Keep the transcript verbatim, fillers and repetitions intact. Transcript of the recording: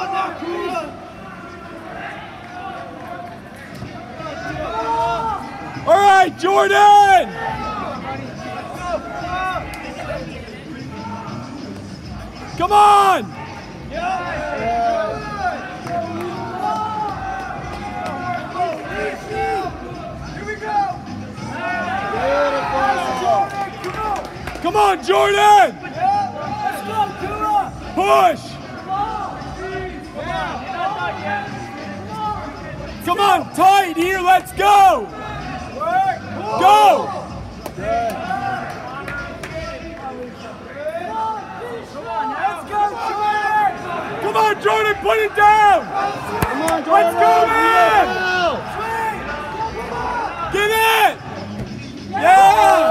All right, Jordan! Come on! Here we go! Come on, Jordan! Let's go, Kura! Push! Come on, tight here, let's go! Go! Come on, Jordan, put it down! Come on, Jordan! Let's go, man! Get it! Yeah!